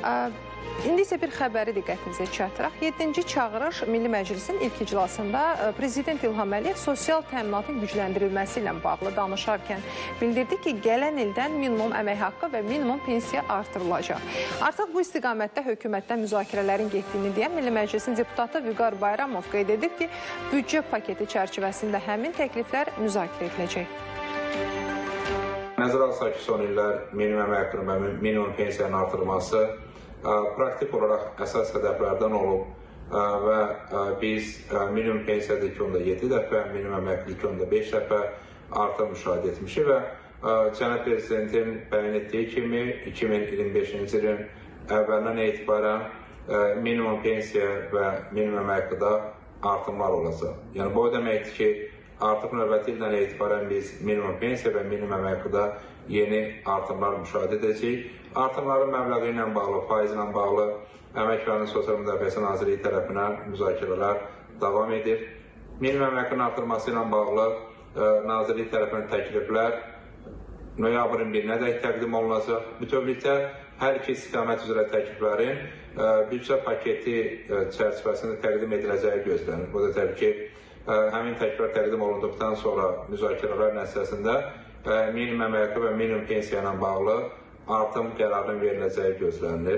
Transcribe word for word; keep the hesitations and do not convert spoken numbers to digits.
İndi isə bir xəbəri diqqətinizə çatdıraq. yeddinci çağırış Milli Məclisin ilk iclasında Prezident İlham Əliyev sosial təminatın gücləndirilməsi ilə bağlı danışarkən bildirdi ki, gələn ildən minimum əmək haqqı və minimum pensiya artırılacaq. Artıq bu istiqamətdə hökumətdən müzakirələrin getdiyini deyən Milli Məclisin deputatı Vüqar Bayramov qeyd edib ki, büdcə paketi çərçivəsində həmin təkliflər müzakirə ediləcək. Nəzərə alsaq ki, son illər minimum əmək haqqının və minimum pensiyanın artırılması praktik olaraq əsas hədəflərdən olub və biz minimum pensiyada iki onda yeddi dəfə, minimum əmək haqqı iki onda beş dəfə artım müşahidə etmişik və Cənab Prezidentin bəyan etdiyi kimi iki min iyirmi beşinci ilin əvvəlindən etibarən minimum pensiya və minimum əmək haqqıda artımlar olacaq. Yəni bu o deməkdir ki, artıq növbəti ildən etibarən biz minimum pensiya və minimum əmək haqqıda yeni artımlar müşahidə edəcəyik. Artımların məbləği ilə bağlı, faiz ilə bağlı Əmək və Sosial Müdafiəsi Nazirliyi tərəfindən müzakirələr davam edir. Minimum əmək haqqının artırılması ilə bağlı Nazirlik tərəfindən təkliflər noyabrın birinə dək təqdim olunacaq. Bütövlükdə hər iki istiqamət üzrə təkliflərin büdcə paketi çərçivəsində təqdim ediləcəyi gözlənir. Bu da təbii ki, həmin təkliflər təqdim olunduqdan sonra müzakirələr nəticəsində minimum əmək haqqı və minimum pensiya ilə bağlı artım qərarının veriləcəyi gözlənilir.